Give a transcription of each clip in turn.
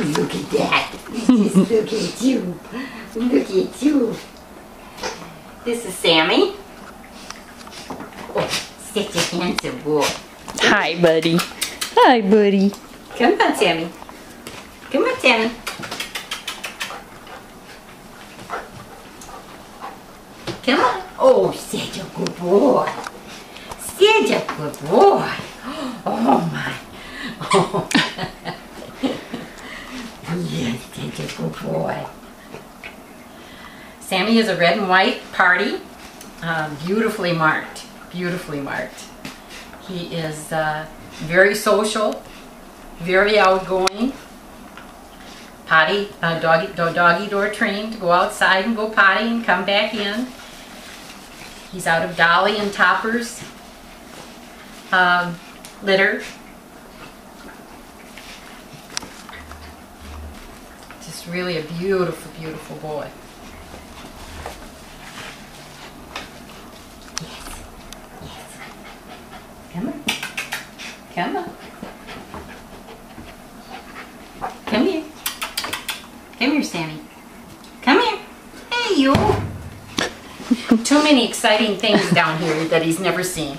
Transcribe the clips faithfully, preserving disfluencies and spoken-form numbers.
Look at that. Just look at you. Look at you. This is Sammy. Oh, such a handsome boy. Hi, buddy. Hi, buddy. Come on, Sammy. Come on, Sammy. Come on. Oh, such a good boy. Such a good boy. Oh, my. Oh. Yes, such a good boy. Sammy is a red and white party. Uh, beautifully marked. Beautifully marked. He is uh, very social, very outgoing, potty, uh, doggy, doggy door trained to go outside and go potty and come back in. He's out of Dolly and Topper's um, litter. Just really a beautiful, beautiful boy. Yes, yes. Come on. Come on. Come here. Come here, Sammy. Come here. Hey, you. Too many exciting things down here that he's never seen.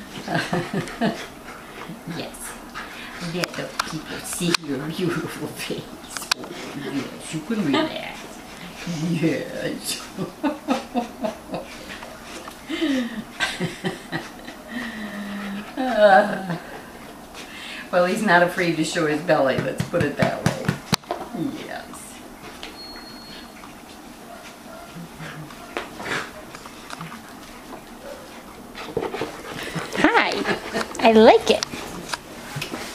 Yes. Let the people see your beautiful face. Oh, yes, you can relax. Yes. uh, well, he's not afraid to show his belly, let's put it that way. Yes. Hi. I like it.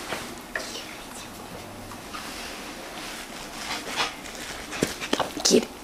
Get it.